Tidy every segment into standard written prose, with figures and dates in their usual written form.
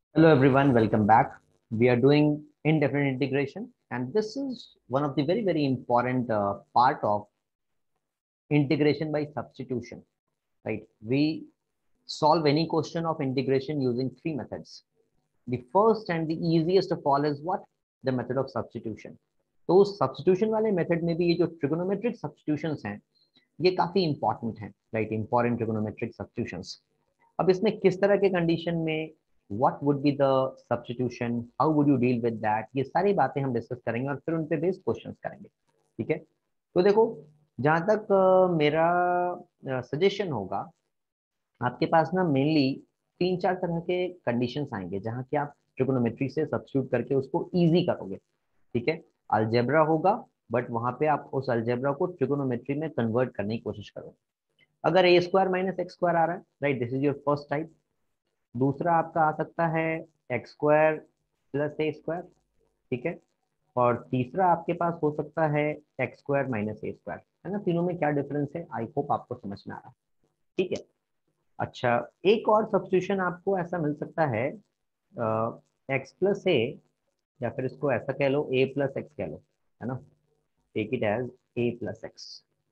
Hello everyone, welcome back. We are doing indefinite integration and this is one of the very important part of integration by substitution, right? We solve any question of integration using three methods. The first and the easiest of all is what? The method of substitution. तो substitution वाले method में भी ये जो trigonometric substitutions हैं ये काफी important हैं, right? Important trigonometric substitutions. अब इसमें किस तरह के कंडीशन में what would be the substitution, how would you deal with that, ये सारी बातें हम डिस्कस करेंगे और फिर उन पे बेस्ड क्वेश्चंस करेंगे। ठीक है, तो देखो, जहां तक मेरा सजेशन होगा, आपके पास ना मेनली तीन चार तरह के कंडीशंस आएंगे जहां कि आप ट्रिगोनोमेट्री से सब्स्टिट्यूट करके उसको इजी करोगे। ठीक है, अलजेब्रा होगा बट वहां पे आप उस अलजेब्रा को ट्रिगोनोमेट्री में कन्वर्ट करने की कोशिश करोगे। अगर a square minus x square आ रहा है, right, this is your first type. दूसरा आपका आ सकता है x square plus a square. ठीक है, और तीसरा आपके पास हो सकता है x square minus a square. है ना, तीनों में क्या डिफरेंस है, आई होप आपको समझ में आ रहा है। ठीक है, अच्छा, एक और सब्स्टिट्यूशन आपको ऐसा मिल सकता है, एक्स प्लस ए, या फिर इसको ऐसा कह लो ए प्लस एक्स कह लो। है ना, take it as a plus x,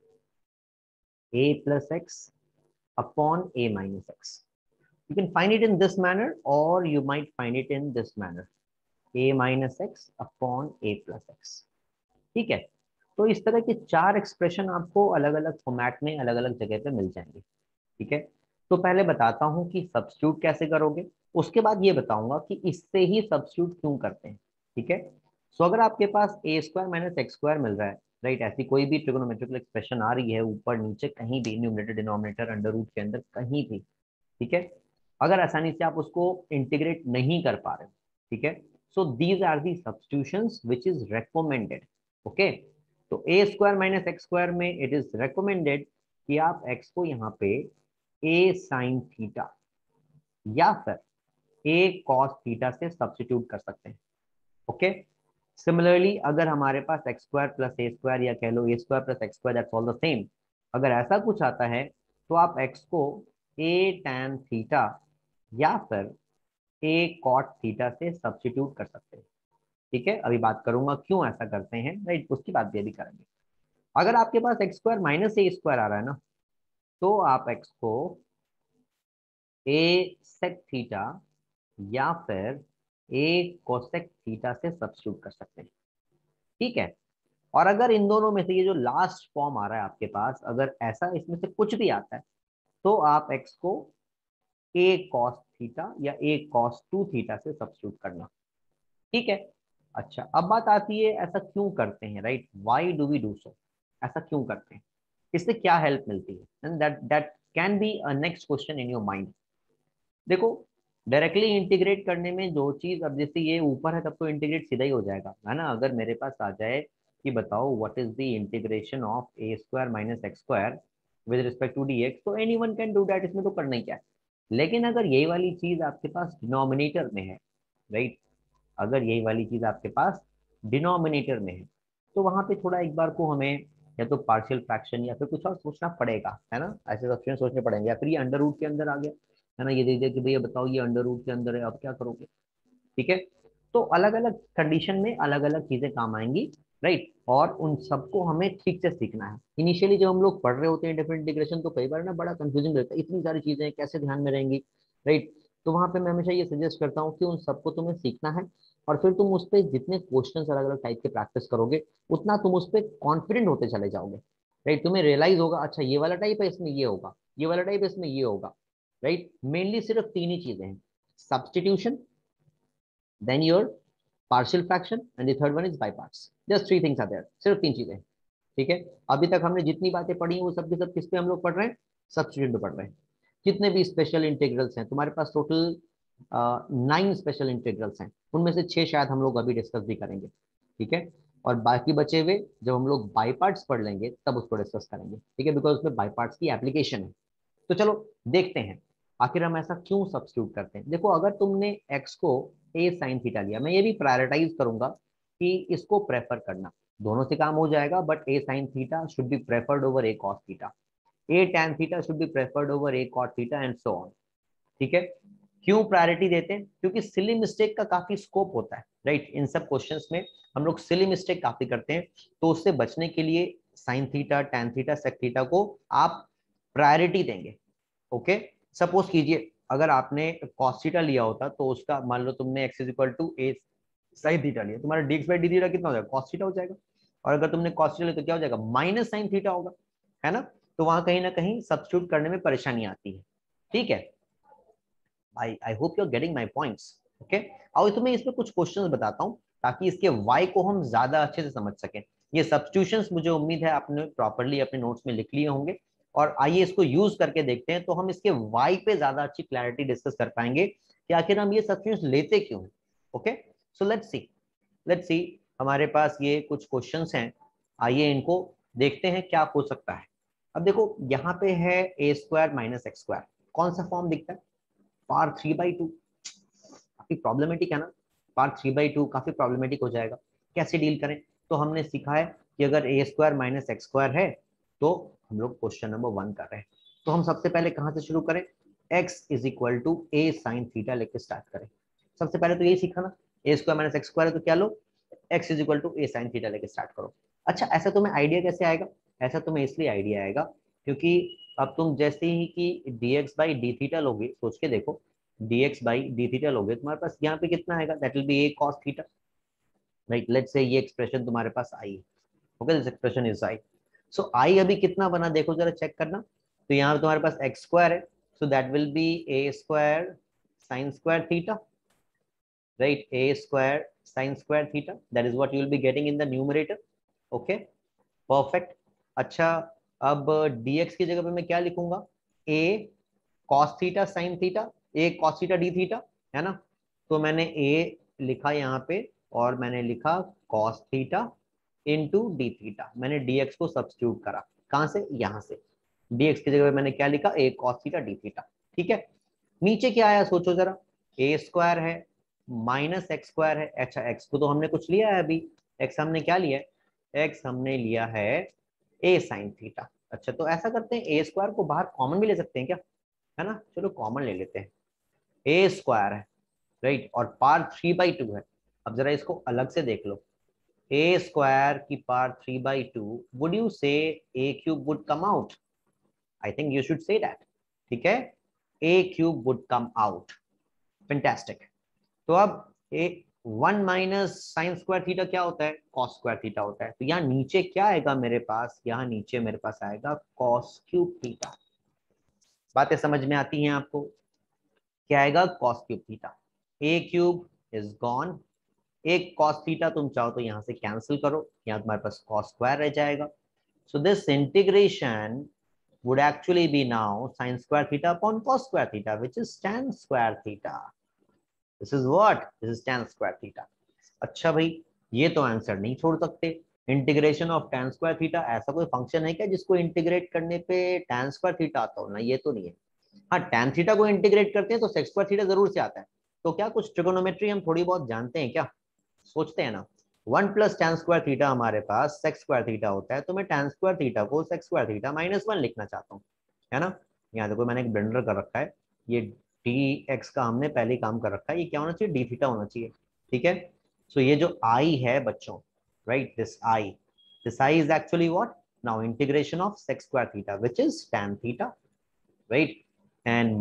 a plus x upon a minus x. You can find it in this manner or you might find it in this manner, a minus x upon a plus x। ठीक है, तो इस तरह के चार expression आपको अलग अलग फॉर्मेट में अलग अलग जगह पे मिल जाएंगे। ठीक है, तो पहले बताता हूं कि सब्स्टिट्यूट कैसे करोगे, उसके बाद ये बताऊंगा कि इससे ही सब्स्टिट्यूट क्यों करते हैं। ठीक है, सो अगर आपके पास a square minus x square मिल रहा है, राइट, ऐसी कोई भी ट्रिगोनोमेट्रिकल एक्सप्रेशन आ रही है ऊपर नीचे कहीं भी, न्यूमरेटर डिनोमिनेटर अंडर रूट के अंदर कहीं भी, ठीक है, अगर आसानी से आप उसको इंटीग्रेट नहीं कर पा रहे, ठीक है, so these are the substitutions which is recommended. Okay, तो a square minus x square में इट इज रेकमेंडेड कि आप एक्स को यहाँ पे ए साइन थीटा या फिर ए कॉस थीटा से सब्स्टिट्यूट कर सकते हैं। ओके, सिमिलरली अगर हमारे पास x square plus a square या कह लो a square plus x square, that's all the same, अगर ऐसा कुछ आता है तो आप एक्स को ए टैन थीटा या फिर ए कॉट थीटा से सब्स्टिट्यूट कर सकते हैं। ठीक है, अभी बात करूंगा क्यों ऐसा करते हैं, राइट, उसकी बात भी अभी करेंगे। अगर आपके पास x square minus a square आ रहा है ना, तो आप एक्स को ए सेक थीटा या फिर ए कोसेक थीटा से सब्स्टिट्यूट कर सकते हैं। ठीक है, और अगर इन दोनों में से ये जो लास्ट फॉर्म आ रहा है आपके पास, अगर ऐसा इसमें से कुछ भी आता है तो आप एक्स को ए कॉस थीटा या ए कॉस टू थीटा से सब्स्टिट्यूट करना। ठीक है, अच्छा, अब बात आती है ऐसा क्यों करते हैं, right, why do we do so, ऐसा क्यों करते हैं, इससे क्या हेल्प मिलती है, and that that can be a next question in your mind. देखो, डायरेक्टली इंटीग्रेट करने में जो चीज, अब जैसे ये ऊपर है तब तो इंटीग्रेट सीधा ही हो जाएगा, है ना। अगर मेरे पास आ जाए कि बताओ what is the integration of a square minus x square with respect to d x, तो any one can do that, इसमें तो करना ही क्या है। लेकिन अगर यही वाली चीज आपके पास डिनोमिनेटर में है, राइट, अगर यही वाली चीज आपके पास डिनोमिनेटर में है, तो वहां पे थोड़ा एक बार को हमें या तो पार्शियल फ्रैक्शन या फिर कुछ और सोचना पड़ेगा, है ना, ऐसे ऑप्शन सोचने पड़ेंगे, या फिर ये अंडर रूट के अंदर आ गया, है ना, ये दे दिया कि भैया बताओ ये अंडर रूट के अंदर है, अब क्या करोगे। ठीक है, तो अलग अलग कंडीशन में अलग अलग चीजें काम आएंगी, राइट, और उन सबको हमें ठीक से सीखना है। इनिशियली जब हम लोग पढ़ रहे होते हैं डिफरेंट इंटीग्रेशन, तो कई बार ना बड़ा कंफ्यूजिंग रहता है, इतनी सारी चीजें कैसे ध्यान में रहेंगी, राइट। तो वहां पे मैं हमेशा ये सजेस्ट करता हूँ कि उन सबको तुम्हें सीखना है, और फिर तुम उस पर जितने क्वेश्चन अलग अलग टाइप के प्रैक्टिस करोगे उतना तुम उस पर कॉन्फिडेंट होते चले जाओगे, राइट। तुम्हें रियलाइज होगा, अच्छा ये वाला टाइप है इसमें ये होगा, ये वाला टाइप है इसमें ये होगा, राइट। मेनली सिर्फ तीन ही चीजें हैं, substitution, then your partial fraction, and the third one is by parts। just three things are there, सिर्फ तीन चीजें। ठीक है, अभी तक हमने जितनी बातें पढ़ी वो सब के सब किस पे हम लोग पढ़ रहे हैं, सब्स्टिट्यूट पे पढ़ रहे हैं। जितने भी स्पेशल इंटीग्रल्स हैं तुम्हारे पास, टोटल 9 स्पेशल इंटीग्रल्स हैं, उनमें से 6 शायद हम लोग अभी डिस्कस भी करेंगे। ठीक है, और बाकी बचे हुए जब हम लोग बाई पार्ट्स पढ़ लेंगे तब उसको डिस्कस करेंगे। ठीक है, बिकॉज उसमें बाई पार्ट्स की एप्लीकेशन है। तो चलो देखते हैं आखिर हम ऐसा क्यों सब्स्टिट्यूट करते हैं। देखो, अगर तुमने एक्स को ए साइन थीटा लिया, मैं ये भी प्रायोरिटाइज करूंगा कि इसको प्रेफर करना, दोनों से काम हो जाएगा, but a sine theta should be preferred over a cos theta, a tan theta should be preferred over a cot theta, and so on. ठीक है, क्यों प्रायोरिटी देते हैं? क्योंकि सिली मिस्टेक का काफी स्कोप होता है, राइट? इन सब क्वेश्चंस में हम लोग सिली मिस्टेक काफी करते हैं, तो उससे बचने के लिए sine theta, tan theta, sec theta को आप प्रायोरिटी देंगे। ओके, सपोज कीजिए अगर आपने कॉस थीटा लिया होता तो उसका मान लो तुमने x is equal to a sine theta लिया, तुम्हारा dx बाई डी थीटा कितना हो जाएगा? कॉस थीटा हो जाएगा। और अगर तुमने कॉस थीटा लिया तो क्या हो जाएगा? माइनस साइन थीटा होगा, है ना? तो वहां कहीं ना कहीं सब्स्टिट्यूट करने में परेशानी आती है। ठीक है, I hope you are getting my points. Okay, और तुम्हें इसमें कुछ क्वेश्चंस बताता हूँ ताकि इसके वाई को हम ज्यादा अच्छे से समझ सकें। ये सब्स्टिट्यूशंस मुझे उम्मीद है आपने प्रॉपर्ली अपने नोट्स में लिख लिए होंगे, और आइए इसको यूज करके देखते हैं, तो हम इसके वाई पे ज्यादा अच्छी क्लैरिटी डिस्कस कर पाएंगे कि आखिर हम ये सब्स्टिट्यूशंस लेते क्यों हैं। ओके, सो लेट्स सी हमारे पास ये कुछ क्वेश्चंस हैं, आइए इनको देखते हैं क्या हो सकता है। अब देखो यहाँ पे है a square minus x square, कौन सा फॉर्म दिखता है? पार 3/2, काफी प्रॉब्लमेटिक है ना? पार 3/2 काफी प्रॉब्लमेटिक हो जाएगा, कैसे डील करें? तो हमने सीखा है कि अगर a square minus x square है तो हम लोग क्वेश्चन नंबर 1 कर रहे हैं। तो हम सबसे पहले कहां से शुरू करें? x is equal to a sine theta लेके स्टार्ट करें। सबसे पहले तो यही सीखा ना, a square minus x square है तो क्या लो? x is equal to a sine theta लेके स्टार्ट करो। अच्छा, ऐसा तुम्हें आइडिया कैसे आएगा? ऐसा तुम्हें इसलिए आइडिया आएगा क्योंकि अब तुम जैसे ही कि dx बाई डी थीटा लोगे, सोच के देखो, dx बाई डी थीटा लोगे तुम्हारे पास यहाँ पे कितना आएगा? That will be a cos theta, right? Let's say ये एक्सप्रेशन तुम्हारे पास आई है। ओके, this expression is I. So I अभी कितना बना देखो जरा, चेक करना। तो यहाँ पे तुम्हारे पास एक्स स्क्वायर है, so that will be a square sine square theta, right? A square sine square theta, that is what you will be getting in the numerator. Okay, perfect. अच्छा, अब dx की जगह पे मैं क्या लिखूंगा? a cos theta sine theta, a cos theta d theta, है ना? तो मैंने a लिखा यहाँ पे और मैंने लिखा cos theta into d theta, मैंने dx को सब्स्टिट्यूट करा। कहां से? यहाँ से। dx की जगह पे मैंने क्या लिखा? a cos theta d theta. ठीक है, नीचे क्या आया सोचो जरा? ए स्क्वायर है माइनस एक्स स्क्वायर है। अच्छा, एक्स को तो हमने कुछ लिया है अभी, एक्स हमने क्या लिया है? एक्स हमने लिया है ए साइन थीटा। अच्छा, तो ऐसा करते हैं ए स्क्वायर को बाहर कॉमन भी ले सकते हैं क्या? है ना, चलो कॉमन ले लेते हैं। ए स्क्वायर है, राइट, और पार 3/2 है। अब जरा इसको अलग से देख लो, ए स्क्वायर की पार 3/2, would you say a cube would come out? I think you should say that. ठीक है, a cube would come out, fantastic. तो अब a 1 minus sine square theta क्या होता है? कॉस स्क्वायर थीटा होता है। तो यहाँ नीचे क्या आएगा मेरे पास? यहाँ नीचे मेरे पास आएगा कॉस क्यूब थीटा। बातें समझ में आती हैं आपको? क्या आएगा? Cos cube theta. A cube is gone, एक कॉस थीटा तुम चाहो तो यहाँ से कैंसिल करो, यहाँ तुम्हारे पास कॉस स्क्वायर रह जाएगा। So this integration would actually be now sin square theta upon cos square theta, which is tan square theta. This is what? This is tan square theta. अच्छा भाई, ये तो आंसर नहीं छोड़ सकते। Integration of tan square theta, ऐसा कोई function है क्या जिसको इंटीग्रेट करने पे tan स्क्वायर थीटा आता हो? ना, ये तो नहीं है। हाँ, tan थीटा को इंटीग्रेट करते हैं तो sec स्क्वायर थीटा जरूर से आता है। तो क्या कुछ ट्रिगोनोमेट्री हम थोड़ी बहुत जानते हैं क्या? सोचते हैं ना। 1 प्लस tan स्क्वायर थीटा हमारे पास sec स्क्वायर थीटा होता है, तो मैं tan स्क्वायर थीटा को sec स्क्वायर थीटा -1 लिखना चाहता हूँ, है ना? यहाँ देखो मैंने एक ब्लेंडर कर रखा है, ये dx का हमने पहले ही काम कर रखा है, ये क्या होना चाहिए? d थीटा होना चाहिए। ठीक है, सो ये जो i है बच्चों, right, this i is actually what? Now integration of sec square theta which is tan theta, right? And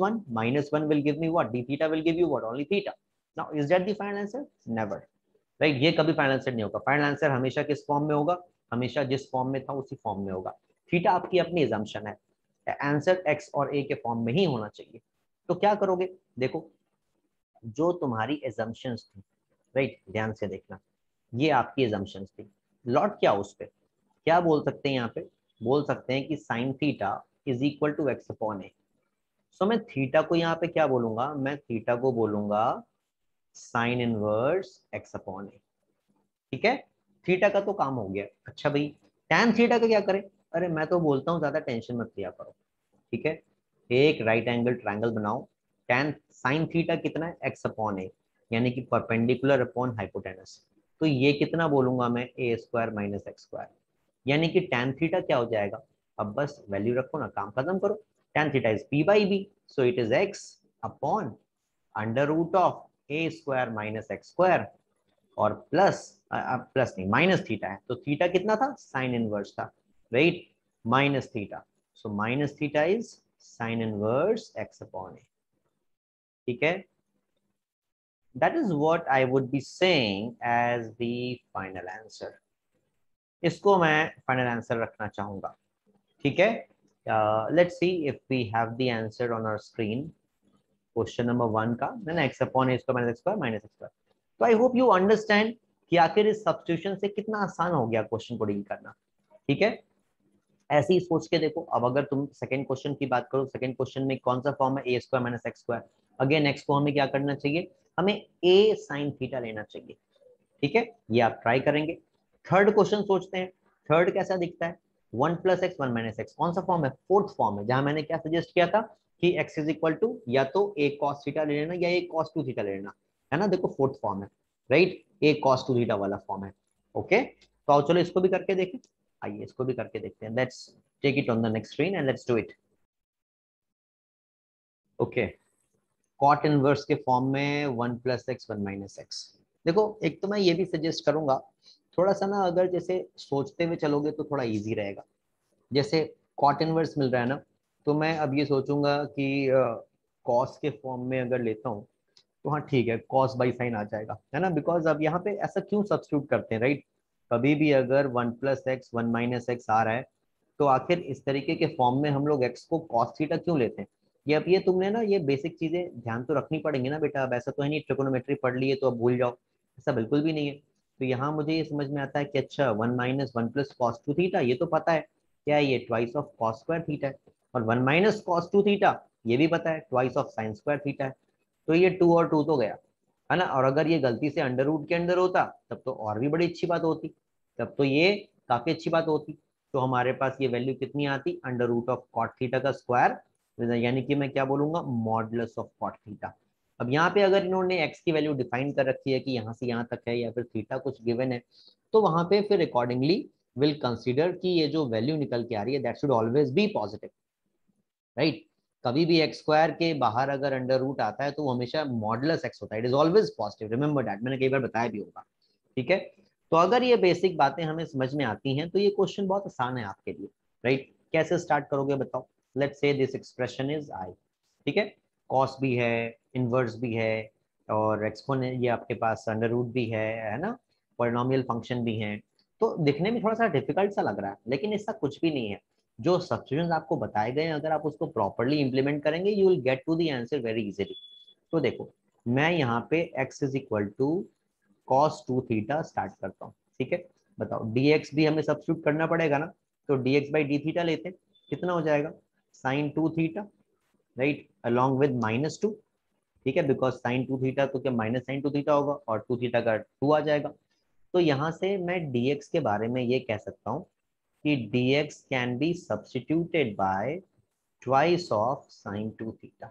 -1 will give me what? D theta will give you what? Only theta. Now is that the final answer? Never, right? ये कभी final answer नहीं होगा। Final answer हमेशा किस form में होगा? हमेशा जिस फॉर्म में था उसी फॉर्म में होगा। थीटा आपकी अपनी एजम्पशन है, आंसर x और a के फॉर्म में ही होना चाहिए। तो क्या करोगे? देखो, जो तुम्हारी एजम्पशंस थी, राइट, ध्यान से देखना, ये आपकी एजम्पशंस थी। लॉट क्या उस पे क्या बोल सकते हैं? यहाँ पे बोल सकते हैं कि sine theta is equal to x upon a. So मैं थीटा को यहाँ पे क्या बोलूंगा? मैं थीटा को बोलूंगा sine inverse x upon a. ठीक है, थीटा का तो काम हो गया। अच्छा भाई, टैन थीटा का क्या करें? अरे मैं तो बोलता हूँ ज्यादा टेंशन मत लिया करो। ठीक है, एक राइट एंगल ट्रायंगल बनाओ, टैन साइन थीटा कितना है? एक्स अपॉन ए, यानी कि परपेंडिकुलर अपॉन हाइपोटेनस। तो ये कितना बोलूंगा मैं? A square minus x square, यानी कि टैन थीटा क्या हो जाएगा? अब बस वैल्यू रखो ना, काम खत्म करो। Tan theta is p by b, so it is x upon under root of a square minus x square और प्लस प्लस नहीं माइनस थीटा है, तो थीटा कितना था, साइन इनवर्स था, right, minus theta, so minus theta is sine inverse x upon a, ठीक है। That is what I would be saying as the final answer, इसको मैं फाइनल आंसर रखना चाहूंगा, ठीक है। Let's see if we have the answer on our screen. Question number 1 का मैंने x upon a square minus x square minus x square, तो I hope you understand कि आखिर इस सब्स्टिट्यूशन से कितना आसान हो गया क्वेश्चन को डील करना, ठीक है। ऐसे ही सोच के देखो, अब अगर तुम सेकंड क्वेश्चन की बात करो, सेकंड क्वेश्चन में कौन सा फॉर्म है, a square minus x square, again x को हमें क्या करना चाहिए, हमें ए साइन थीटा लेना चाहिए, ठीक है, ये आप ट्राई करेंगे। थर्ड क्वेश्चन सोचते हैं, थर्ड कैसा दिखता है, 1 + x 1 - x, कौन सा फॉर्म है, फोर्थ फॉर्म है, जहां मैंने क्या सजेस्ट किया था कि x इज इक्वल टू या तो a cos थीटा ले लेना या a cos 2 थीटा ले लेना, है ना, देखो फोर्थ फॉर्म है, राइट, a cos 2 थीटा वाला फॉर्म है, ओके। तो आओ चलो इसको भी करके देखें, आइए इसको भी करके देखते हैं, let's take it on the next screen and let's do it, okay. Cot inverse के फॉर्म में 1 + x 1 - x, देखो एक तो मैं ये भी सजेस्ट करूंगा, थोड़ा सा ना अगर जैसे सोचते हुए चलोगे तो थोड़ा इजी रहेगा, जैसे कॉट इनवर्स मिल रहा है ना, तो मैं अब ये सोचूंगा कि कॉस के फॉर्म में अगर लेता हूँ तो हाँ ठीक है, कॉस बाई साइन आ जाएगा, है ना, बिकॉज अब यहाँ पे ऐसा क्यों सब्स्टिट्यूट करते हैं, राइट, कभी भी अगर 1 + x 1 - x आ रहा है तो आखिर इस तरीके के फॉर्म में हम लोग x को cos थीटा क्यों लेते हैं, ये अब ये तुमने ना ये बेसिक चीजें ध्यान तो रखनी पड़ेंगी ना बेटा, अब ऐसा तो है नहीं ट्रिगोनोमेट्री पढ़ लिए तो अब भूल जाओ, ऐसा बिल्कुल भी नहीं है। तो यहाँ मुझे ये समझ में आता है कि अच्छा 1 - 1 + cos 2 थीटा, ये तो पता है क्या है, ये twice of cos square theta है, और 1 - cos 2 थीटा ये भी पता है twice of sine square theta है, तो ये 2 और 2 तो गया, है ना, और अगर ये गलती से अंडर रूट के अंदर होता तब तो और भी बड़ी अच्छी बात होती, तब तो ये काफी अच्छी बात होती, तो हमारे पास ये वैल्यू कितनी आती, under root of cot theta का स्क्वायर, यानी कि मैं क्या बोलूंगा, मॉडुलस ऑफ कॉट थीटा। अब यहाँ पे अगर इन्होंने एक्स की वैल्यू डिफाइन कर रखी है कि यहाँ से यहाँ तक है या फिर थीटा कुछ गिवन है, तो वहां पे फिर अकॉर्डिंगली विल कंसिडर कि ये जो वैल्यू निकल के आ रही है that should always be positive, right, कभी भी एक्स स्क्वायर के बाहर अगर अंडर रूट आता है तो वो हमेशा मॉडुलस एक्स होता है, it is always positive, remember that, मैंने कई बार बताया भी होगा, ठीक है। तो अगर ये बेसिक बातें हमें समझ में आती हैं तो ये क्वेश्चन बहुत आसान है आपके लिए, राइट, कैसे स्टार्ट करोगे बताओ, let's say this expression is आई, ठीक है, कॉस भी है, इनवर्स भी है, और एक्सपोनेंट ये आपके पास अंडर रूट भी है ना, पॉलिनोमियल फंक्शन भी है, तो दिखने में थोड़ा सा डिफिकल्ट सा लग रहा है लेकिन ऐसा कुछ भी नहीं है, जो सब्स्टिट्यूशंस आपको बताए गए हैं अगर आप उसको प्रॉपरली इंप्लीमेंट करेंगे you will get to the answer very easily. तो देखो मैं यहाँ पे x is equal to cos 2 theta start करता हूँ, ठीक है, बताओ dx भी हमें सब्स्टिट्यूट करना पड़ेगा ना, तो dx बाई डी थीटा लेते हैं, कितना हो जाएगा, sine 2 theta, right, along with -2, ठीक है, बिकॉज साइन 2 थीटा तो क्या माइनस साइन 2 थीटा होगा और 2 थीटा का 2 आ जाएगा, तो यहाँ से मैं dx के बारे में ये कह सकता हूँ कि dx can be substituted by twice of sin 2 theta,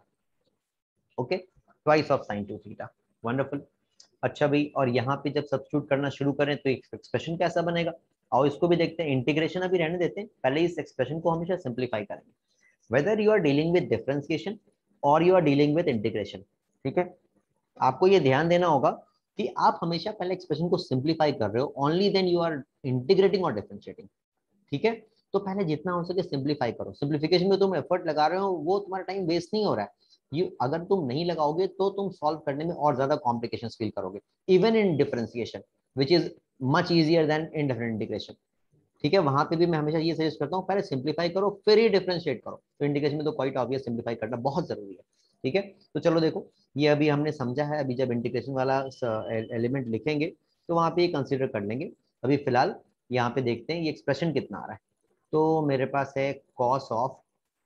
okay, twice of sin 2 theta, wonderful. अच्छा भाई, और यहाँ पे जब सब्स्टिट्यूट करना शुरू करें तो एक्सप्रेशन कैसा बनेगा, और इसको भी देखते हैं, इंटीग्रेशन अभी रहने देते हैं, पहले इस एक्सप्रेशन को हमेशा सिंप्लीफाई करेंगे, whether you are dealing with differentiation और you are dealing with integration, ठीक है, आपको ये ध्यान देना होगा कि आप हमेशा पहले एक्सप्रेशन को सिंप्लीफाई कर रहे हो, only then you are integrating और डिफरेंशिएटिंग, ठीक है, तो पहले जितना हो सके सिंप्लीफाई करो, सिंप्लीफिकेशन में तुम एफर्ट लगा रहे हो वो तुम्हारा टाइम वेस्ट नहीं हो रहा है, यू अगर तुम नहीं लगाओगे तो तुम सॉल्व करने में और ज्यादा कॉम्प्लिकेशंस फील करोगे, even in differentiation which is much easier than indefinite integration, ठीक है, वहां पे भी मैं हमेशा ये सजेस्ट करता हूँ पहले सिंप्लीफाई करो फिर ही डिफरेंशिएट करो, तो इंटीग्रेशन में तो क्वाइट ऑब्वियस सिंप्लीफाई करना बहुत जरूरी है, ठीक है। तो चलो देखो ये अभी हमने समझा है, अभी जब इंटीग्रेशन वाला एलिमेंट लिखेंगे तो वहां पे ये कंसिडर कर लेंगे, अभी फिलहाल यहाँ पे देखते हैं ये एक्सप्रेशन कितना आ रहा है, तो मेरे पास है cos of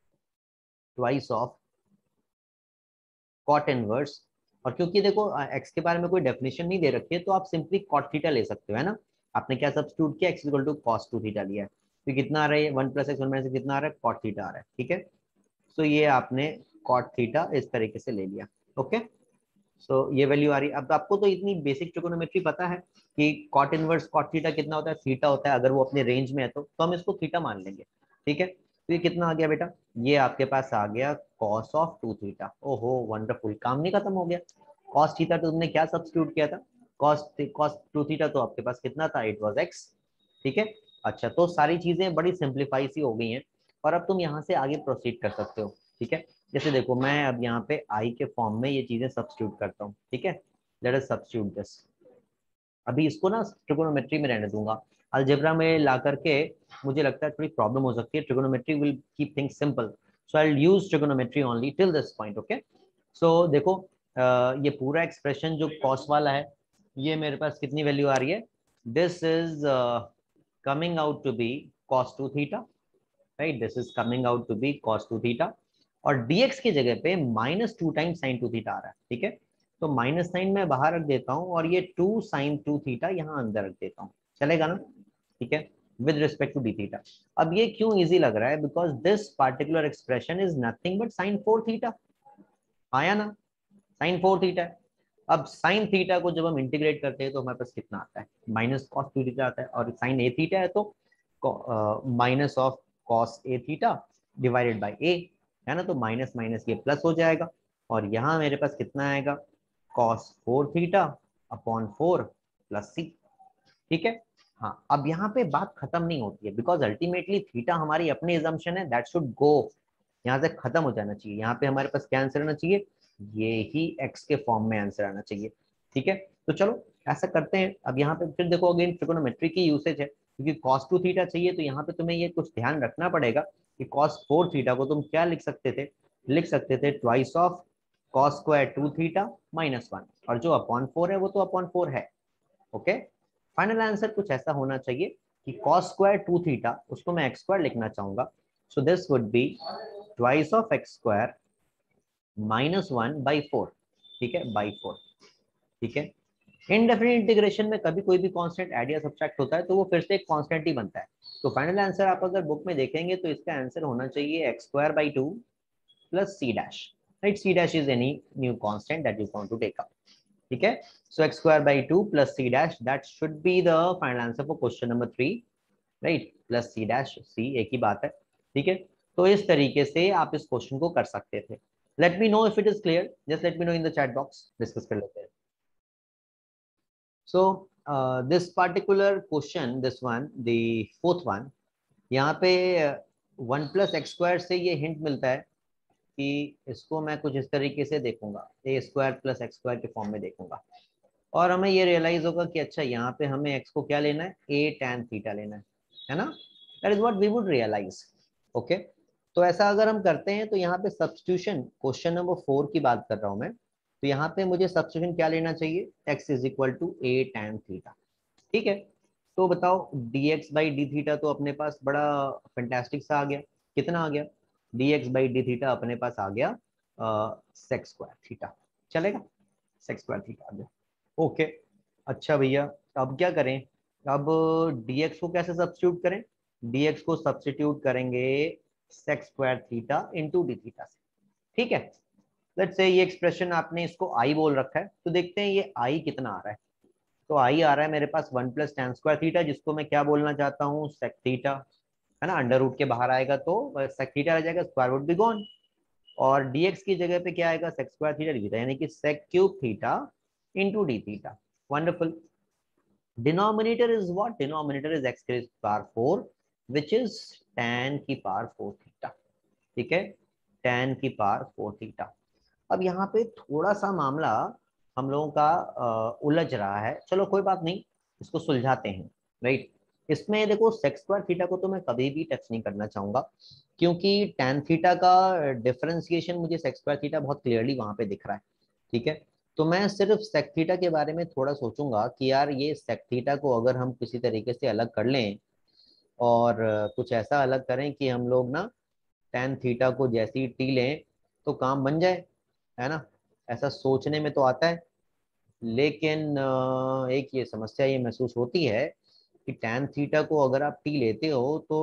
twice of cot inverse, और क्योंकि देखो एक्स के बारे में कोई डेफिनेशन नहीं दे रखी है तो आप सिंपली कॉट थीटा ले सकते हो, है ना, आपने क्या सब्स्टिट्यूट किया, x equal to cos 2 theta लिया है, तो कितना आ रहा है 1 + x 1 - कितना आ रहा है, कॉट थीटा आ रहा है, ठीक है, सो ये आपने कॉट थीटा इस तरीके से ले लिया, ओके, सो ये वैल्यू आ रही है, अब आपको तो इतनी बेसिक ट्रिगोनोमेट्री पता है कि कॉट इनवर्स कॉट थीटा कितना होता है, थीटा होता है, अगर वो अपने रेंज में है तो हम इसको थीटा मान लेंगे, ठीक है, तो ये कितना आ गया बेटा, ये आपके पास आ गया कॉस ऑफ 2 थीटा। ओहो वंडरफुल, काम नहीं खत्म हो गया। कॉस थीटा तो तुमने क्या सब्स्टिट्यूट किया था, कॉस कॉस 2 थीटा तो आपके पास कितना था, इट वाज एक्स। ठीक है, अच्छा तो सारी चीजें बड़ी सिंप्लीफाई सी हो गई हैं और अब तुम यहाँ से आगे प्रोसीड कर सकते हो। ठीक है, जैसे देखो मैं अब यहाँ पे आई के फॉर्म में ये चीजें सब्स्टिट्यूट करता हूँ। ठीक है, लेट अस सब्स्टिट्यूट दिस। अभी इसको ना ट्रिगोनोमेट्री में रहने दूंगा, अलजेब्रा में ला करके मुझे लगता है थोड़ी प्रॉब्लम हो सकती है। Trigonometry will keep things simple, so I will use trigonometry only till this point. Okay, so देखो ये पूरा एक्सप्रेशन जो कॉस वाला है, ये मेरे पास कितनी वैल्यू आ रही है, this is coming out to be cos 2 theta, right, this is coming out to be cos 2 theta. और dx की जगह पे -2 टाइम्स साइन 2 थीटा आ रहा है। ठीक है, तो माइनस साइन मैं बाहर रख देता हूँ और ये 2 साइन 2 थीटा यहाँ अंदर रख देता हूँ, चलेगा ना। ठीक है, with respect to d theta. अब ये क्यों इजी लग रहा है, because this particular expression is nothing but sine 4 theta, आया ना, साइन 4 थीटा है। अब साइन थीटा को जब हम इंटीग्रेट करते हैं तो हमारे पास कितना आता है, माइनस कॉस 2 थीटा आता है, और साइन ए थीटा है तो minus of cos a theta divided by a, है ना, तो माइनस माइनस ये प्लस हो जाएगा और यहाँ मेरे पास कितना आएगा, cos 4 theta upon 4 plus c. ठीक है, हाँ अब यहाँ पे बात खत्म नहीं होती है, बिकॉज अल्टीमेटली थीटा हमारी अपनी एजम्पशन है, दैट शुड गो, यहाँ से खत्म हो जाना चाहिए। यहाँ पे हमारे पास क्या आंसर आना चाहिए, ये ही एक्स के फॉर्म में आंसर आना चाहिए। ठीक है, तो चलो ऐसा करते हैं। अब यहाँ पे फिर देखो अगेन ट्रिगोनोमेट्री की यूसेज है, क्योंकि कॉस 2 थीटा चाहिए तो यहाँ पे तुम्हें ये कुछ ध्यान रखना पड़ेगा कि कॉस 4 थीटा को तुम क्या लिख सकते थे, लिख सकते थे twice of cos square 2 theta -1, और जो अपॉन 4 है वो तो अपॉन 4 है। ओके, फाइनल आंसर कुछ ऐसा होना चाहिए कि कॉस स्क्वायर 2 थीटा उसको मैं एक्स स्क्वायर लिखना चाहूंगा, so this would be twice of x square -1/4। ठीक है, बाई 4। ठीक है, इनडेफिनिट इंटीग्रेशन में कभी कोई भी कांस्टेंट ऐड या सब्ट्रैक्ट होता है तो वो फिर से एक कांस्टेंट ही बनता है। तो फाइनल आंसर आप अगर बुक में देखेंगे तो इसका आंसर होना चाहिए x² by 2 plus c dash, right, c dash is any new constant that you want to take up. ठीक है, so x² by 2 plus c dash, that should be the final answer for question number 3, right, plus c dash, c एक ही बात है। ठीक है, तो इस तरीके से आप इस क्वेश्चन को कर सकते थे। Let me know if it is clear, just let me know in the chat box, discuss कर लेते हैं। So this particular question, this one, the fourth one, यहाँ पे 1 + x² से ये हिंट मिलता है कि इसको मैं कुछ इस तरीके से देखूंगा, a² + x² के फॉर्म में देखूंगा, और हमें ये रियलाइज होगा कि अच्छा यहाँ पे हमें x को क्या लेना है, a tan थीटा लेना है ना, that is what we would realize. Okay, तो ऐसा अगर हम करते हैं तो यहाँ पे सब्स्टिट्यूशन, क्वेश्चन नंबर 4 की बात कर रहा हूँ मैं, तो यहाँ पे मुझे सब्स्टिट्यूशन क्या लेना चाहिए, x = a tan थीटा। ठीक है, तो बताओ dx/d थीटा तो अपने पास बड़ा फैंटास्टिक सा आ गया, कितना आ गया, dx/d थीटा अपने पास आ गया sec² थीटा, चलेगा, sec² थीटा आ गया। ओके, अच्छा भैया अब क्या करें, अब dx को कैसे सब्स्टिट्यूट करें, dx को सब्स्टिट्यूट करेंगे sec² theta into d theta से। ठीक है, लेट्स से ये एक्सप्रेशन आपने इसको आई बोल रखा है, तो देखते हैं ये आई कितना आ रहा है। तो आई आ रहा है मेरे पास 1 + tan² थीटा, जिसको मैं क्या बोलना चाहता हूँ, sec थीटा, है ना, अंडर रूट के बाहर आएगा तो sec थीटा आ जाएगा, स्क्वायर रूट बी गॉन, और dx की जगह पे क्या आएगा, sec² थीटा डी थीटा, यानी कि sec³ theta into d theta. Wonderful, denominator is what, denominator is x⁴, which is tan⁴ theta. ठीक है, tan⁴ थीटा। अब यहाँ पे थोड़ा सा मामला हम लोगों का उलझ रहा है, चलो कोई बात नहीं, इसको सुलझाते हैं, राइट। इसमें देखो sec² थीटा को तो मैं कभी भी टच नहीं करना चाहूंगा, क्योंकि tan थीटा का डिफरेंशिएशन मुझे sec² थीटा बहुत क्लियरली वहां पे दिख रहा है। ठीक है, तो मैं सिर्फ sec थीटा के बारे में थोड़ा सोचूंगा कि यार ये sec थीटा को अगर हम किसी तरीके से अलग कर लें और कुछ ऐसा अलग करें कि हम लोग ना tan थीटा को जैसी टी लें तो काम बन जाए, है ना, ऐसा सोचने में तो आता है। लेकिन एक ये समस्या ये महसूस होती है कि tan थीटा को अगर आप टी लेते हो तो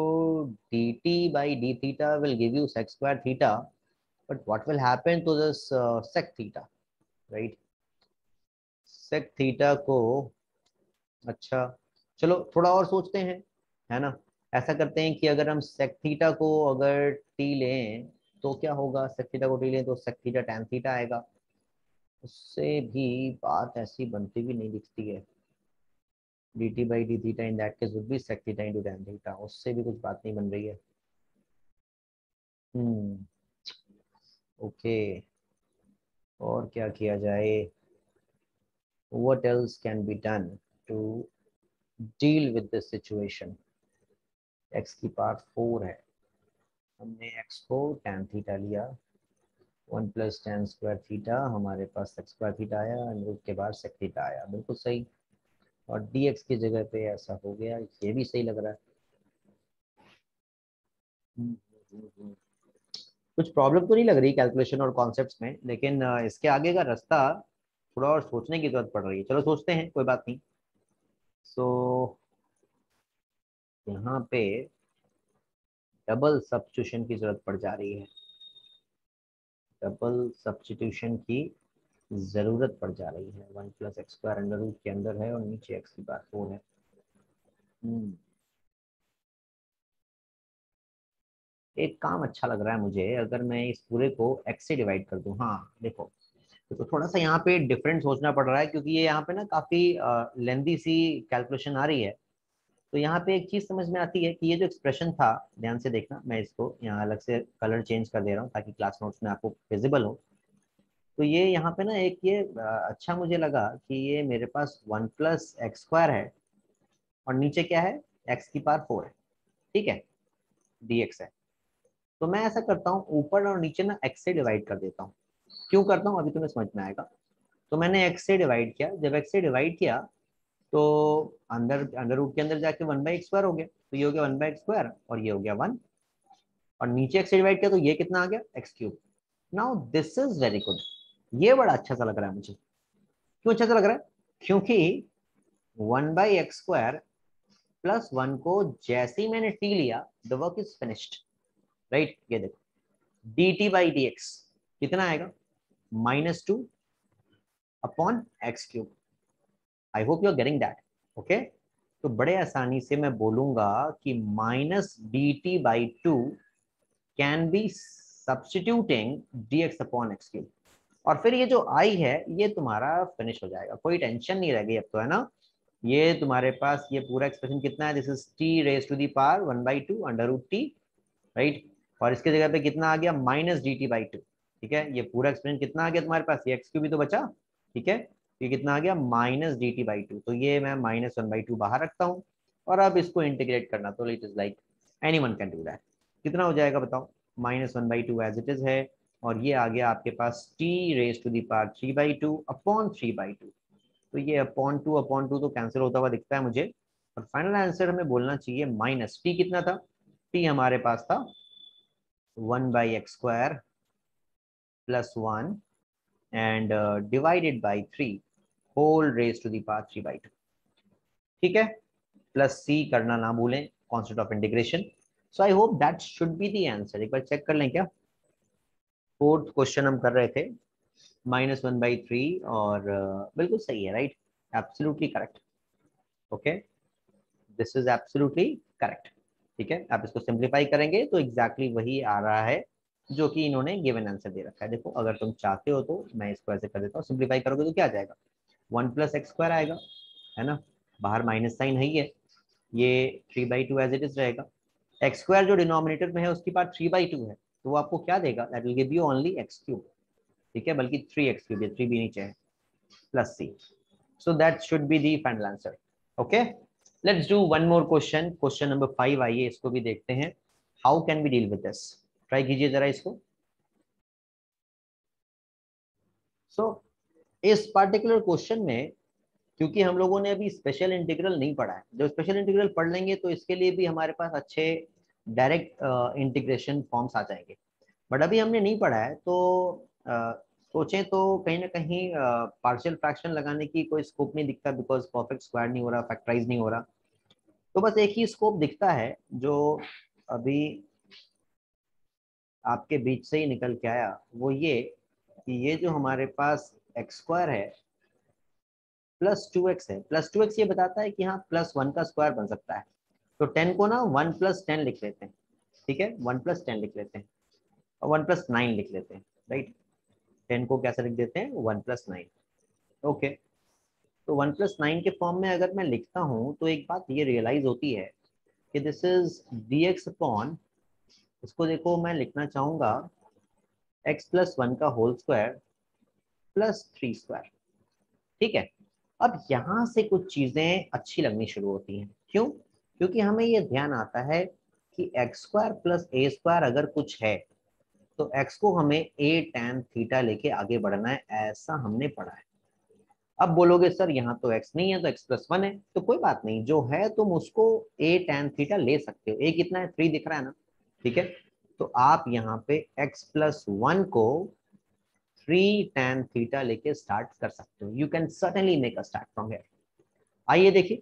dt/d theta will give you sec² theta, but what will happen to this sec theta, right, sec theta को, अच्छा चलो थोड़ा और सोचते हैं, है ना, ऐसा करते हैं कि अगर हम सेक थीटा को अगर टी लें तो क्या होगा, सेक थीटा को टी लें तो सेक थीटा टैन थीटा आएगा। उससे भी बात ऐसी बनती भी नहीं दिखती है, d t by d theta in that case would be sec theta into tan theta, उससे भी कुछ बात नहीं बन रही है। हम्म, ओके, और क्या किया जाए, what else can be done to deal with this situation। x की पावर 4 है, हमने x को tan थीटा लिया, 1 प्लस टेन स्क्वायर थीटा, हमारे पास सेक स्क्वायर थीटा आया, रूट के बाद सेक थीटा आया, बिल्कुल सही। और dx की जगह पे ऐसा हो गया, ये भी सही लग रहा है। हम्म, हम्म, हम्म। कुछ प्रॉब्लम तो नहीं लग रही कैलकुलेशन और कॉन्सेप्ट्स में, लेकिन इसके आगे का रास्ता थोड़ा और सोचने की जरूरत पड़ रही है। चलो सोचते हैं, कोई बात नहीं। सो यहाँ पे डबल सब्स्टिट्यूशन की जरूरत पड़ जा रही है, डबल सब्स्टिट्यूशन की जरूरत पड़ जा रही है। 1 plus x square under root के अंदर है और नीचे एक्स की बात 4 है। हम्म, एक काम अच्छा लग रहा है मुझे, अगर मैं इस पूरे को एक्स से डिवाइड कर दूं। हाँ देखो, तो थोड़ा सा यहाँ पे डिफरेंट सोचना पड़ रहा है, क्योंकि ये यहाँ पे ना काफी लेंदी सी कैलकुलेशन आ रही है। तो यहाँ पे एक चीज समझ में आती है कि ये जो एक्सप्रेशन था, ध्यान से देखना, मैं इसको यहाँ अलग से कलर चेंज कर दे रहा हूँ ताकि क्लास नोट्स में आपको विजिबल हो। तो ये यहाँ पे ना एक ये अच्छा मुझे लगा कि ये मेरे पास 1 प्लस एक्स स्क्वायर है और नीचे क्या है, एक्स की पावर 4 है, ठीक है, dx है। तो मैं ऐसा करता हूँ, ऊपर और नीचे ना एक्स से डिवाइड कर देता हूँ। क्यों करता हूँ अभी तुम्हें समझ में आएगा। तो मैंने एक्स से डिवाइड किया, जब एक्स से डिवाइड किया तो अंदर अंडर रूट के अंदर जाके 1/x² हो गया, तो ये हो गया 1/x² और ये हो गया 1। और नीचे एक्स से डिवाइड किया तो ये कितना आ गया, x³ now this is very good, ये बड़ा अच्छा सा लग रहा है मुझे। क्यों अच्छा सा लग रहा है, क्योंकि 1/x² प्लस 1 को जैसे ही मैंने टी लिया, the work is finished, right. ये देखो, dt/dx कितना आएगा, -2/x³। I hope you are getting that, okay. तो बड़े आसानी से मैं बोलूंगा कि -dt/2 can be substituting dx/x³। और फिर ये जो आई है ये तुम्हारा फिनिश हो जाएगा, कोई टेंशन नहीं रहेगी अब तो, है ना। ये तुम्हारे पास ये पूरा एक्सप्रेशन कितना है, this is t⁻⁴ 1/2 under root t, right. और इसके जगह पे कितना आ गया, -dt/2, ठीक है। ये पूरा एक्सप्रेशन कितना आ गया तुम्हारे पास, ये x³ भी तो बचा, ठीक है। ये कितना आ गया, -dt/2। तो ये मैं -1/2 बाहर रखता हूँ। और अब इसको इंटीग्रेट करना तो it is like any one can do that. कितना हो जाएगा बताओ, -1/2 एज इट इज है। और ये आ गया आपके पास t⁻³ अपॉन 3/2। तो ये अपॉन टू तो कैंसिल होता हुआ दिखता है मुझे। और फाइनल आंसर हमें बोलना चाहिए माइनस टी, कितना था, टी हमारे पास था 1/x² plus 1 and divided by 3 whole raise to the power 3/2, ठीक है। प्लस सी करना ना भूलें, concept of integration. So I hope that should be the answer. एक बार चेक कर लें क्या, फोर्थ क्वेश्चन हम कर रहे थे, -1/3 और बिल्कुल सही है, right, absolutely correct, okay, this is absolutely correct, ठीक है। आप इसको सिंप्लीफाई करेंगे तो एग्जैक्टली वही आ रहा है जो कि इन्होंने गिवन आंसर दे रखा है। देखो, अगर तुम चाहते हो तो मैं इसको ऐसे कर देता हूँ, सिंप्लीफाई करोगे तो क्या आ जाएगा, 1 प्लस एक्स स्क्वायर आएगा, है ना, बाहर माइनस साइन है ही है, ये 3/2 एज इट इज रहेगा। एक्स स्क्वायर जो डिनोमिनेटर में है उसकी पार्ट 3/2 है, तो वो आपको क्या देगा, that will give you only x³, ठीक है, बल्कि 3x³, ये 3 भी नीचे है, plus c. So that should be the final answer. Okay, let's do one more question, question number 5। आइए इसको भी देखते हैं, how can we deal with this। Try कीजिए जरा इसको। so इस पर्टिकुलर क्वेश्चन में, क्योंकि हम लोगों ने अभी स्पेशल इंटीग्रल नहीं पढ़ा है, जब स्पेशल इंटीग्रल पढ़ लेंगे तो इसके लिए भी हमारे पास अच्छे डायरेक्ट इंटीग्रेशन फॉर्म्स आ जाएंगे। बट अभी हमने नहीं पढ़ा है, तो सोचें तो कहीं ना कहीं पार्शियल फ्रैक्शन लगाने की कोई स्कोप नहीं दिखता, बिकॉज परफेक्ट स्क्वायर नहीं हो रहा, फैक्टराइज नहीं हो रहा। तो बस एक ही स्कोप दिखता है जो अभी आपके बीच से ही निकल के आया, वो ये कि ये जो हमारे पास x² है +2x है, +2x ये बताता है कि हाँ +1 का स्क्वायर बन सकता है। तो 10 को ना 1+10 लिख लेते हैं, ठीक है, 1+10 लिख लेते हैं और 1+9 लिख लेते हैं, राइट। 10 को कैसे लिख देते हैं, 1+9। ओके, तो 1+9 के फॉर्म में अगर मैं लिखता हूँ तो एक बात ये रियलाइज होती है कि दिस इज dx अपॉन, इसको देखो मैं लिखना चाहूंगा x+1 का होल स्क्वायर प्लस 3 स्क्वायर, ठीक है। अब यहाँ से कुछ चीजें अच्छी लगनी शुरू होती हैं, क्यों? क्योंकि हमें ये ध्यान आता है कि x² प्लस a² अगर कुछ है तो x को हमें a tan थीटा लेके आगे बढ़ना है, ऐसा हमने पढ़ा है। अब बोलोगे सर यहाँ तो x नहीं है तो x+1 है, तो कोई बात नहीं, जो है तुम उसको a tan थीटा ले सकते हो। a कितना है, 3 दिख रहा है ना, ठीक है। तो आप यहाँ पे x+1 को 3 tan थीटा लेके स्टार्ट कर सकते हो। You can certainly make a start from here. आइए देखिए,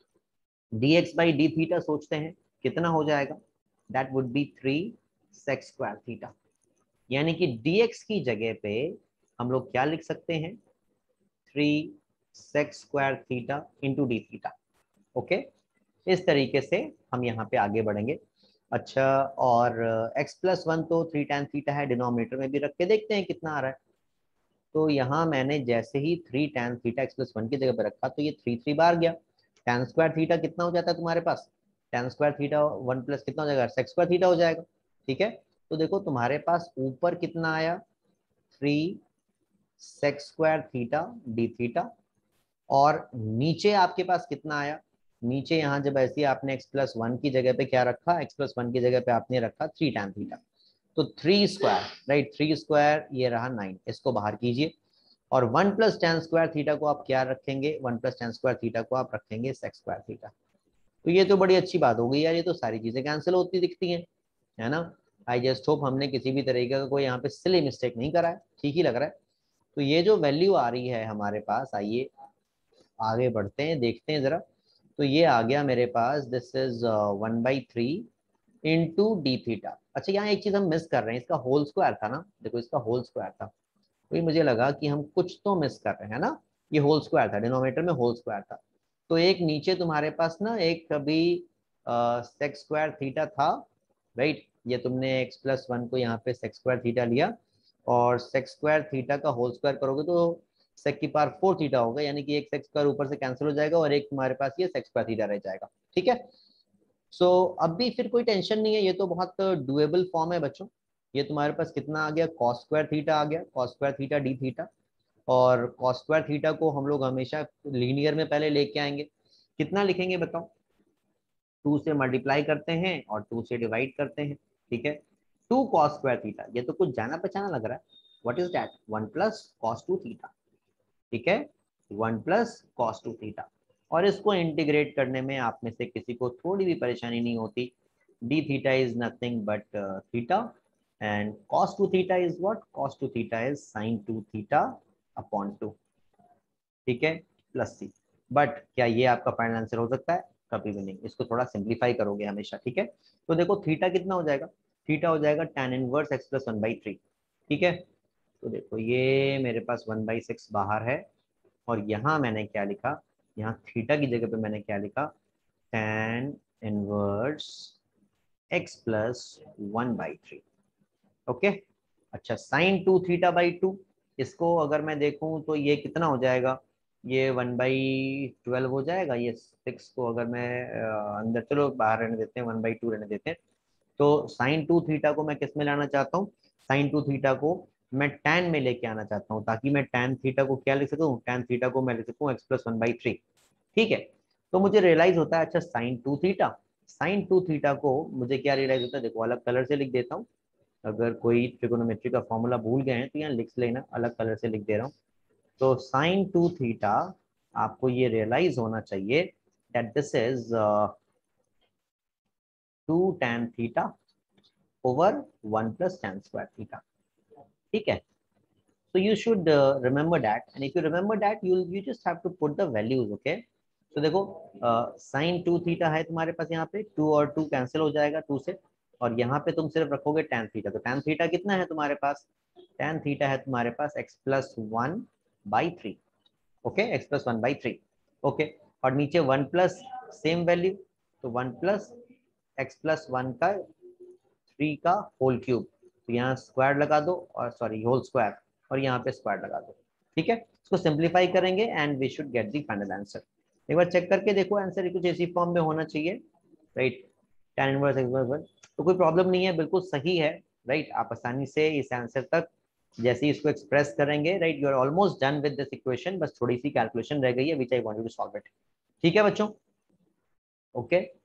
dx बाई डी थीटा सोचते हैं कितना हो जाएगा, that would be 3 sec² theta. यानी कि dx की जगह पे हम लोग क्या लिख सकते हैं, 3 sec² theta into d theta. Okay, इस तरीके से हम यहाँ पे आगे बढ़ेंगे। अच्छा, और x+1 तो 3 tan थीटा है, डिनोमिनेटर में भी रख के देखते हैं कितना आ रहा है। तो यहाँ मैंने जैसे ही 3 tan थीटा x+1 की जगह पे रखा तो ये 3 बार गया। tan² थीटा कितना हो जाता है तुम्हारे पास, tan² थीटा 1 प्लस कितना हो जाएगा, sec² थीटा हो जाएगा, ठीक है। तो देखो तुम्हारे पास ऊपर कितना आया, 3 sec² थीटा डी थीटा, और नीचे आपके पास कितना आया, नीचे यहाँ जब ऐसे आपने x+1 की जगह पे क्या रखा, x+1 की जगह पे आपने रखा 3 tan थीटा, तो 3 स्क्वायर, राइट, 3 स्क्वायर ये रहा 9, इसको बाहर कीजिए। और 1+tan² थीटा को आप क्या रखेंगे, 1+tan² थीटा को आप रखेंगे sec² थीटा। तो ये तो बड़ी अच्छी बात हो गई यार, ये तो सारी चीजें कैंसिल होती दिखती हैं, है ना। आई जस्ट होप हमने किसी भी तरीके का कोई यहाँ पे सिली मिस्टेक नहीं करा है, ठीक ही लग रहा है। तो ये जो वैल्यू आ रही है हमारे पास, आइए आगे बढ़ते हैं, देखते हैं जरा। तो ये आ गया मेरे पास, this is 1/3 into d theta. अच्छा, यहाँ एक चीज हम मिस कर रहे हैं, इसका होल स्क्वायर था ना, देखो इसका होल स्क्वायर था, तो ये मुझे लगा कि हम कुछ तो मिस कर रहे हैं ना। ये होल स्क्वायर था, डिनोमिनेटर में होल स्क्वायर था, तो एक नीचे तुम्हारे पास ना एक कभी sec² थीटा था, राइट। ये तुमने x+1 को यहाँ पे sec² थीटा लिया, और sec² थीटा का होल स्क्वायर करोगे तो sec⁴ थीटा होगा, यानी कि एक sec² ऊपर से कैंसिल हो जाएगा और एक तुम्हारे पास ये sec² थीटा रह जाएगा, ठीक है। सो अब भी फिर कोई टेंशन नहीं है, ये तो बहुत डुएबल फॉर्म है बच्चों। ये तुम्हारे पास कितना आ गया, cos² थीटा आ गया, cos² थीटा डी थीटा। और cos² थीटा को हम लोग हमेशा लीनियर में पहले लेके आएंगे, कितना लिखेंगे बताओ, 2 से मल्टीप्लाई करते हैं और 2 से डिवाइड करते हैं, ठीक है। 2 cos² थीटा, ये तो कुछ जाना पहचाना लग रहा है, what is that, 1+cos² theta, ठीक है, 1+cos² थीटा। और इसको इंटीग्रेट करने में आप में से किसी को थोड़ी भी परेशानी नहीं होती, d theta is nothing but theta, and cos² theta is what, cos² theta is sin 2 theta upon 2, ठीक है, प्लस सी। बट क्या ये आपका फाइनल आंसर हो सकता है, कभी भी नहीं, इसको थोड़ा सिंप्लीफाई करोगे हमेशा, ठीक है। तो देखो थीटा कितना हो जाएगा, थीटा हो जाएगा tan इनवर्स x+1/3, ठीक है। तो देखो ये मेरे पास 1/6 बाहर है, और यहाँ मैंने क्या लिखा, यहाँ थीटा की जगह पे मैंने क्या लिखा, tan इनवर्स x+1/3, ओके। अच्छा, sin 2 θ/2, इसको अगर मैं देखूं तो ये कितना हो जाएगा, ये 1/12 हो जाएगा। ये 6 को अगर मैं अंदर, चलो बाहर रहने देते हैं, 1/2 रहने देते हैं। तो sin 2 थीटा को मैं किस में लाना चाहता हूँ, sin 2 थीटा को मैं tan में लेके आना चाहता हूँ, ताकि मैं tan थीटा को क्या लिख सकूँ, tan थीटा को मैं लिख सकूँ x+1/3, ठीक है। तो मुझे रियलाइज होता है, अच्छा sin 2 थीटा, sin 2 थीटा को मुझे क्या रियलाइज होता है, देखो अलग कलर से लिख देता हूँ। अगर कोई ट्रिगोनोमेट्री का फॉर्मूला भूल गए हैं तो यहाँ लिख लेना, अलग कलर से लिख दे रहा हूँ। तो sin 2 थीटा आपको ये रियलाइज होना चाहिए that this is 2 tan theta over 1+tan² theta, ठीक है। So you should remember that, and if you remember that, you just have to put the values, okay? So देखो sin 2 थीटा है तुम्हारे पास, यहाँ पे 2 और 2 कैंसिल हो जाएगा 2 से, और यहाँ पे तुम सिर्फ रखोगे tan थीटा। तो tan थीटा कितना है तुम्हारे पास, tan थीटा है तुम्हारे पास x+1/3, ओके, x+1/3, ओके। और नीचे 1 प्लस सेम वैल्यू, तो 1 प्लस एक्स प्लस 1 का 3 का होल क्यूब, तो यहाँ स्क्वायर लगा दो और सॉरी होल स्क्वायर, और यहाँ पे स्क्वायर लगा दो। ठीक है, इसको सिंप्लीफाई करेंगे and we should get the final answer. एक बार चेक करके देखो, आंसर कुछ इसी फॉर्म में होना चाहिए, right. tan inverse x inverse 1, तो कोई प्रॉब्लम नहीं है, बिल्कुल सही है, राइट। आप आसानी से इस आंसर तक जैसे ही इसको एक्सप्रेस करेंगे, right, you are almost done with this equation, बस थोड़ी सी कैलकुलेशन रह गई है which I want you to solve it. ठीक है बच्चों, ओके।